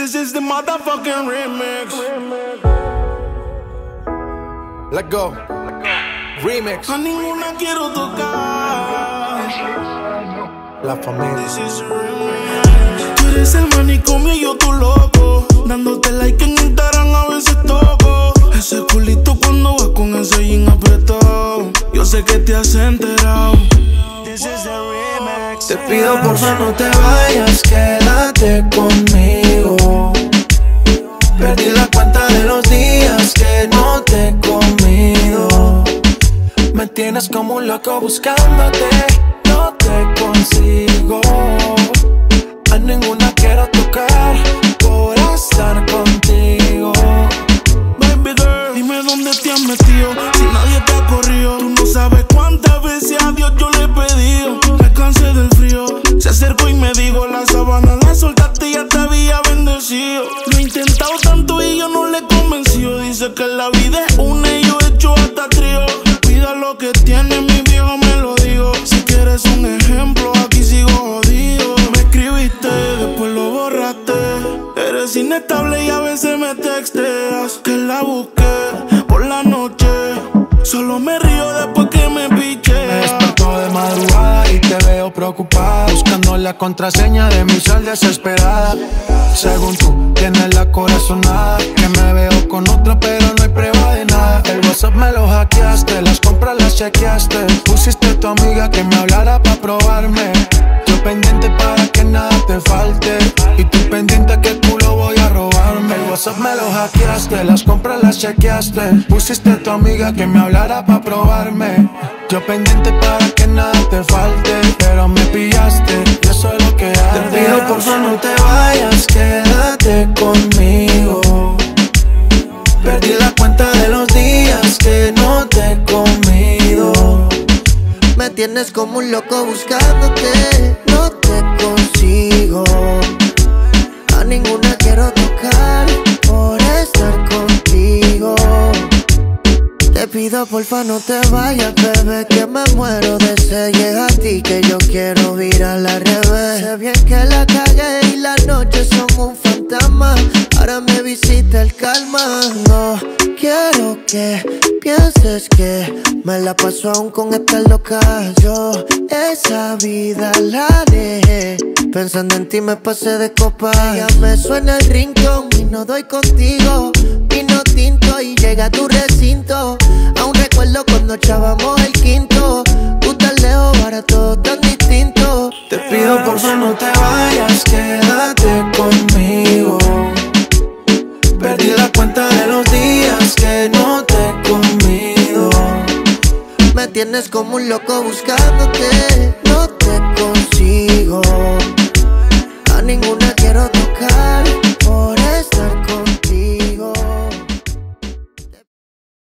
This is the motherfucking remix. Let go. Remix. A ninguna quiero tocar. La familia. This is a remix. Tú eres el manicomio y yo tu loco. Dándote like en Instagram a veces toco. Ese culito cuando vas con ese jean apretado. Yo sé que te has enterado. This is the remix. Te pido porfa no te vayas, quédate conmigo. Perdí la cuenta de los días que no te he comido. Me tienes como un loco buscándote, no te consigo. A ninguna quiero tocar por estar contigo. Baby girl, dime dónde te has metido. Si nadie te ha corrido, tú no sabes cuántas veces a Dios yo le he pedido. Me cansé del frío, se acercó y me dijo: la sábana la soltaste y ya te había bendecido. Lo he intentado tanto y yo no le he convencido. Dice que la vida es una y yo he hecho hasta trío. Cuida lo que tiene, mi viejo me lo digo. Si quieres un ejemplo, aquí sigo jodido. Me escribiste, después lo borraste. Eres inestable y a veces me texteas. Que la busqué por la noche. Solo me río después que me piché. Me despertó de madrugada y te veo preocupada, buscando la contraseña de mi sal desesperada. Según tú, tienes la corazonada, que me veo con otra pero no hay prueba de nada. El WhatsApp me lo hackeaste, las compras las chequeaste. Pusiste a tu amiga que me hablara pa' probarme. Yo pendiente para que nada te falte, y tú pendiente que el culo voy a robarme. El WhatsApp me lo hackeaste, las compras las chequeaste. Pusiste a tu amiga que me hablara pa' probarme. Yo pendiente para que nada te falte, pero me pillaste y eso es lo que haces. Te pido porfa no te vayas, quédate conmigo. Perdí la cuenta de los días que no te he comido. Me tienes como un loco buscándote, no te consigo. A ninguna quiero tocar por estar contigo. Te pido porfa no te vayas, bebé, que me muero de sed. Llega a ti que yo quiero virar al revés. Sé bien que la cagué y las noches son un fantasma. Ahora me visita el calma. No quiero que pienses que me la paso aún con esta loca. Yo esa vida la dejé, pensando en ti me pasé de copa. Ya me suena el rincón y no doy contigo. Vino tinto y llega a tu recinto. Aún recuerdo cuando echábamos el quinto. Tú tan lejos, ahora todo tan distinto. Te pido porfa no te vayas, quédate conmigo. Perdí la cuenta de los días que no te he comido. Me tienes como un loco buscándote.